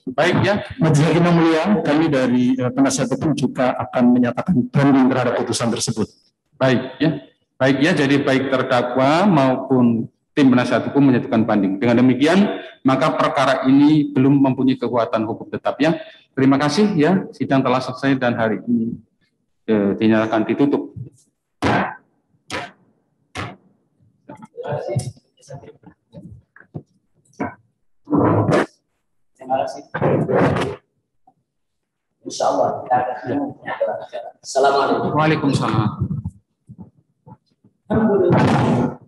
Baik ya, Majelis Hakim yang mulia, kami dari penasihat hukum juga akan menyatakan banding terhadap putusan tersebut. Baik ya, jadi baik terdakwa maupun tim penasihat hukum menyatakan banding. Dengan demikian, maka perkara ini belum mempunyai kekuatan hukum tetap ya. Terima kasih ya, sidang telah selesai dan hari ini dinyatakan ditutup. Terima kasih. Insya Allah kita akan Assalamualaikum. Waalaikumsalam. Alhamdulillah.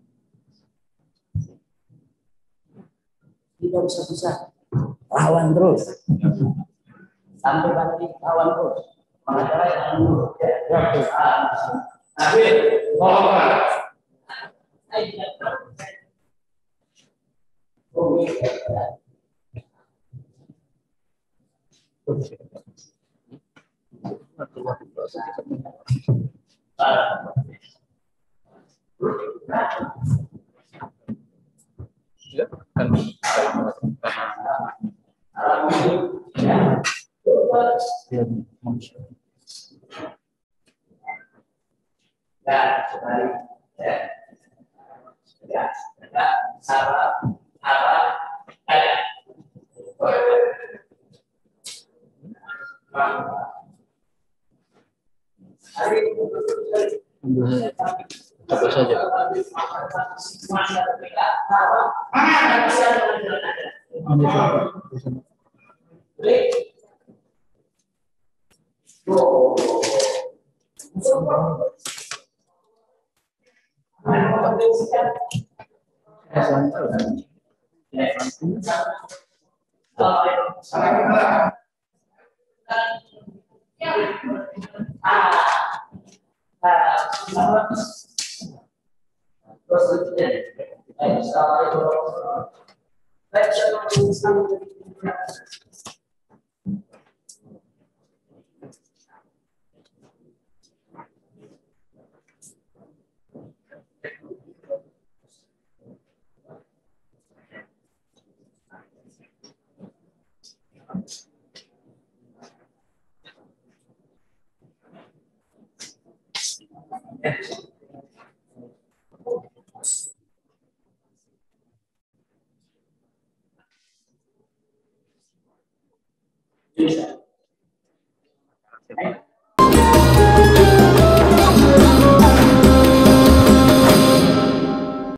Tidak usah lawan terus. Sampai nanti lawan terus. Mengacara yang dulu. Akhir. Apa saja? Bisa.